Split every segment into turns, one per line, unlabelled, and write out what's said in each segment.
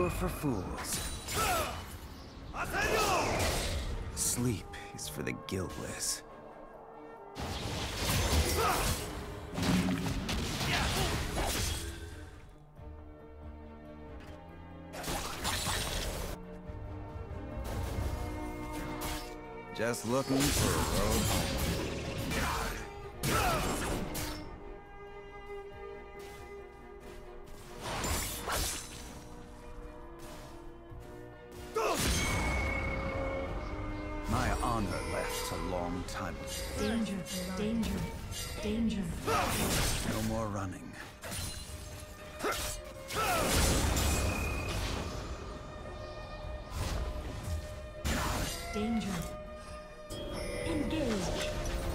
cure for fools. Sleep is for the guiltless. Just looking for a road home. My honor left a long time ago.
Danger, danger, danger.
No more running.
Danger. Engage.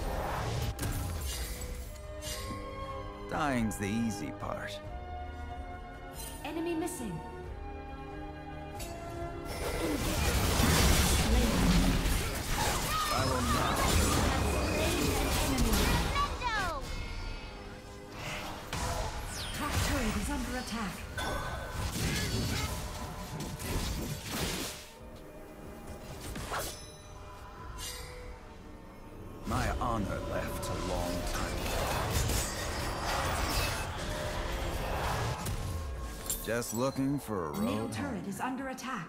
Dying's the easy part.
Enemy missing.
I will not.
Top turret is under attack.
My honor left a long time ago. Just looking for a
Middle
road
turret
home.
is under attack.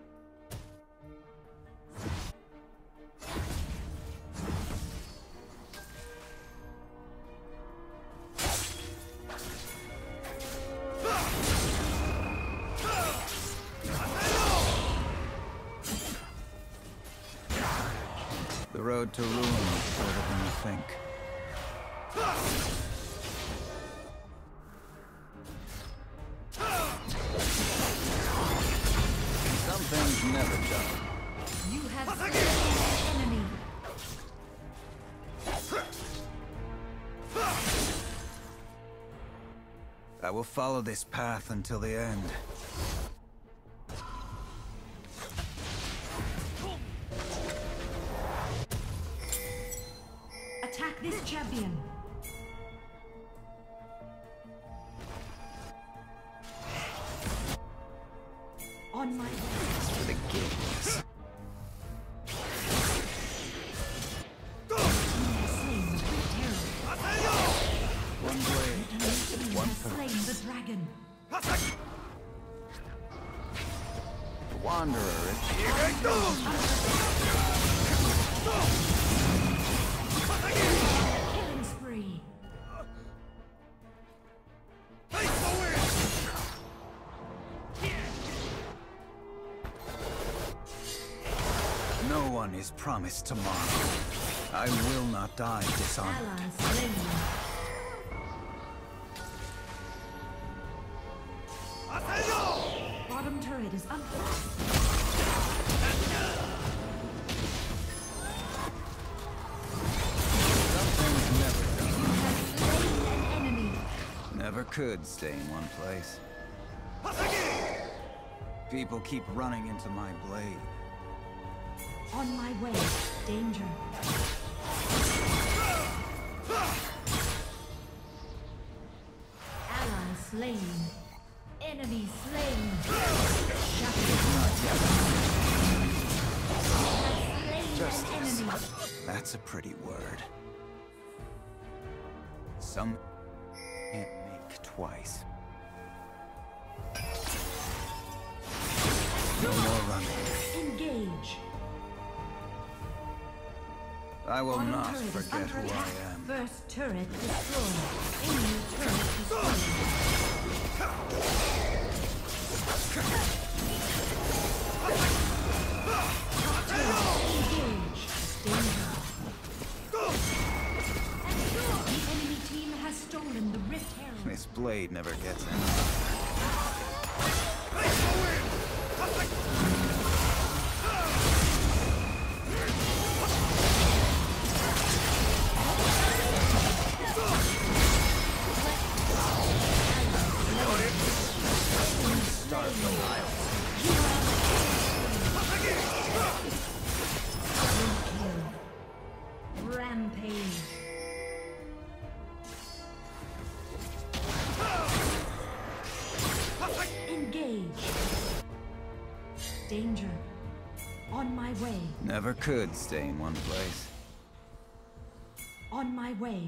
The road to ruin is shorter than you think. Some things never done.
You have slain an enemy.
I will follow this path until the end.
Attack this champion. On my way.
It's for the guiltless.
You have slain the great terror.
One blade,
You
one
have slain
purpose.
the dragon.
The Wanderer is
Killing spree.
No one is promised tomorrow. I will not die dishonored.
Ally slain. Bottom turret is under.
Some things never done.
Slain an enemy.
Never could stay in one place. People keep running into my blade.
On my way. Danger. Ally slain. Enemy slain.
Justice.
Enemy.
That's a pretty word. Some can't make twice. No more running.
Engage.
I will
Bottom
not
turret is
forget
under
who
attack.
I am.
First turret destroyed. Enemy turret destroyed. Engage. Danger. The enemy team has stolen the Rift Herald.
This blade never gets any. Start the wild.
Rampage. Engage. danger. On my way.
Never could stay in one place.
On my way.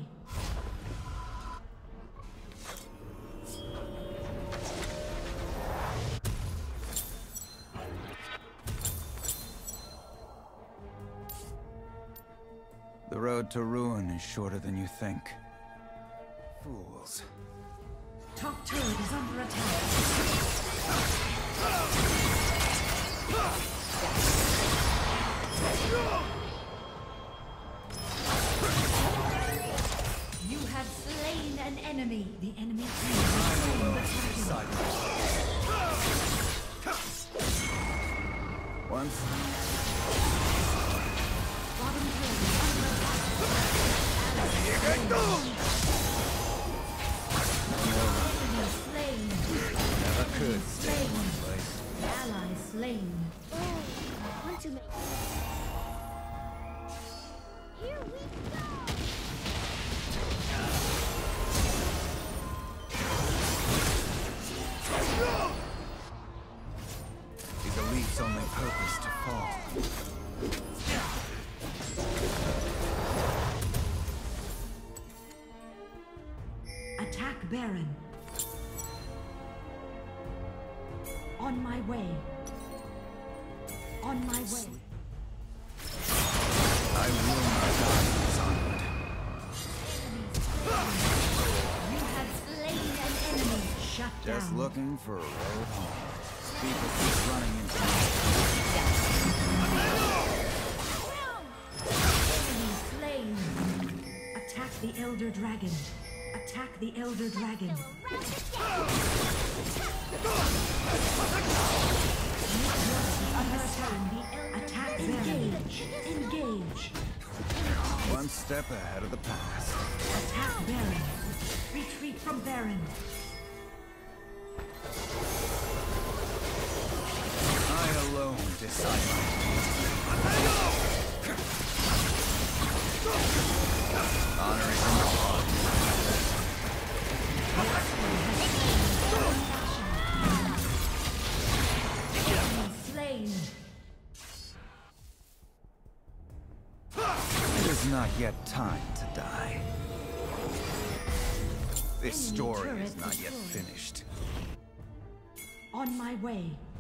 The road to ruin is shorter than you think. Fools.
Top turret is under attack. You have slain an enemy. The enemy team has slain the champion.
Once.
Bottom turret is under attack. Enemy slain.
Never could stay in one place.
Ally slain.
Oh, I want to make. Here we go!
Is a leaf's only purpose to fall.
Attack Baron. On my way. On my way.
I will not die in this onward.
You have slain an enemy. Shut down.
Just looking for a road home. People keep running into
Enemy slain. Attack the Elder Dragon. Attack the Elder Dragon. Understand the attack Baron. Engage.
one step ahead of the past.
Attack Baron. Retreat from Baron.
I alone decide my honor is in the law.
Slain.
It is not yet time to die. This
Enemy
story
turret
is not yet
destroyed.
finished.
On my way.